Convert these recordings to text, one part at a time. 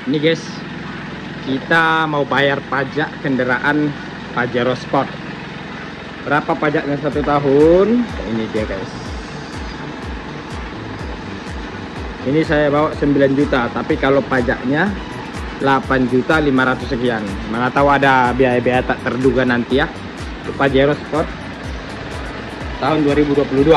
Ini guys, kita mau bayar pajak kendaraan Pajero Sport. Berapa pajaknya 1 tahun? Ini dia guys. Ini saya bawa 9 juta, tapi kalau pajaknya 8.500.000 sekian. Mana tahu ada biaya-biaya tak terduga nanti ya. Pajero Sport tahun 2022.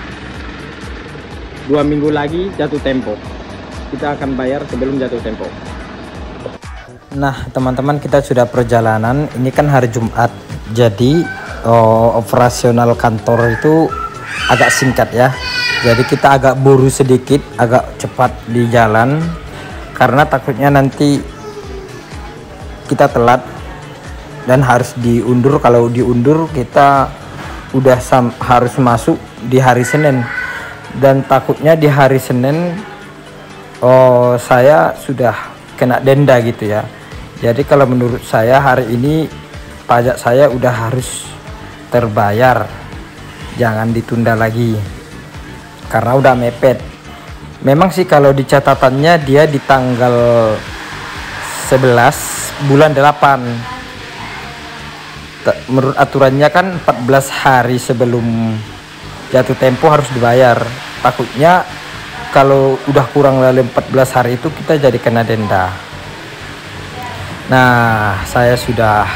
2 minggu lagi jatuh tempo. Kita akan bayar sebelum jatuh tempo. Nah teman-teman, kita sudah perjalanan. Ini kan hari Jumat, jadi operasional kantor itu agak singkat ya. Jadi kita agak buru sedikit, agak cepat di jalan karena takutnya nanti kita telat dan harus diundur. Kalau diundur kita udah harus masuk di hari Senin, dan takutnya di hari Senin saya sudah kena denda gitu ya. Jadi kalau menurut saya hari ini pajak saya udah harus terbayar, jangan ditunda lagi karena udah mepet. Memang sih kalau di catatannya dia di tanggal 11 bulan 8. Menurut aturannya kan 14 hari sebelum jatuh tempo harus dibayar. Takutnya kalau udah kurang dari 14 hari itu kita jadi kena denda. Nah, saya sudah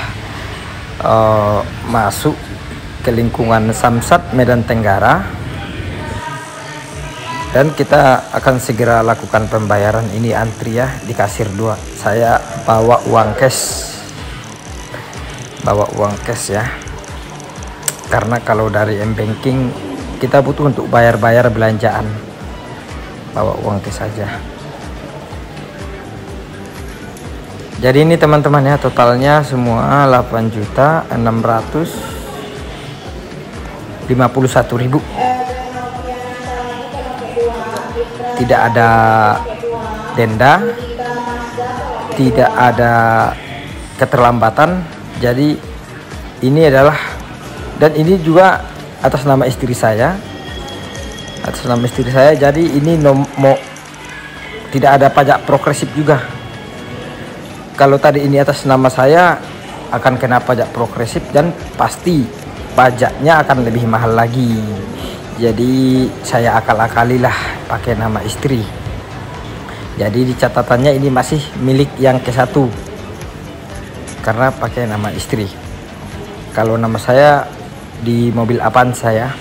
masuk ke lingkungan Samsat Medan Tenggara, dan kita akan segera lakukan pembayaran. Ini antri ya di kasir 2. Saya bawa uang cash, ya, karena kalau dari m-banking kita butuh untuk bayar belanjaan. Bawa uang cash saja. Jadi ini teman-teman ya, totalnya semua 8.651.000. Tidak ada denda, tidak ada keterlambatan. Jadi ini adalah, dan ini juga atas nama istri saya. Jadi ini tidak ada pajak progresif juga. Kalau tadi ini atas nama saya akan kena pajak progresif, dan pasti pajaknya akan lebih mahal lagi. Jadi saya akal-akalilah pakai nama istri. Jadi di catatannya ini masih milik yang ke-1 karena pakai nama istri. Kalau nama saya di mobil Avanza ya.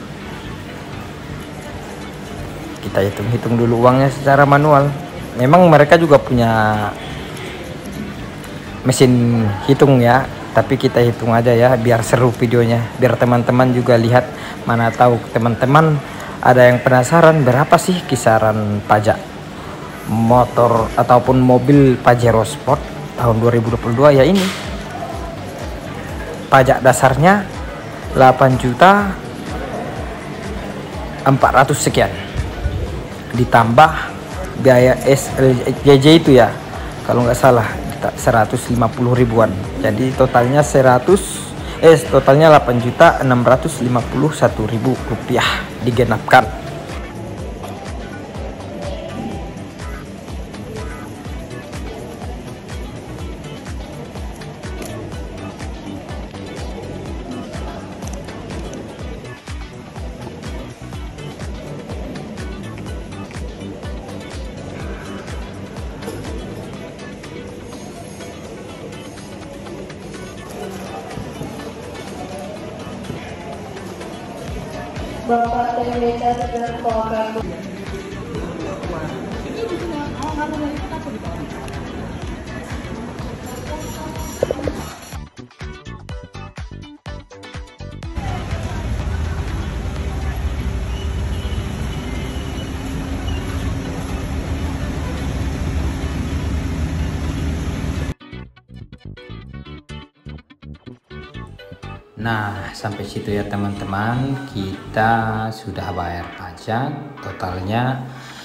Kita hitung dulu uangnya secara manual. Memang mereka juga punya mesin hitung ya, tapi kita hitung aja ya biar seru videonya, biar teman-teman juga lihat. Mana tahu teman-teman ada yang penasaran berapa sih kisaran pajak motor ataupun mobil Pajero Sport tahun 2022 ya. Ini pajak dasarnya 8.400.000 sekian, ditambah biaya SLJJ itu ya kalau nggak salah 150 ribuan. Jadi totalnya 8.651.000 rupiah digenapkan. Bapak TWK dan Pak. Nah, sampai situ ya teman-teman, kita sudah bayar pajak totalnya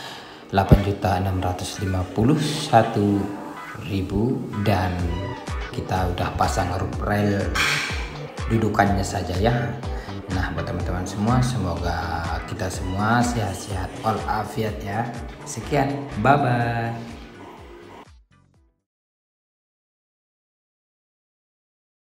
8.651.000, dan kita udah pasang roof rail dudukannya saja ya. Nah, buat teman-teman semua, semoga kita semua sehat-sehat walafiat ya. Sekian, bye bye.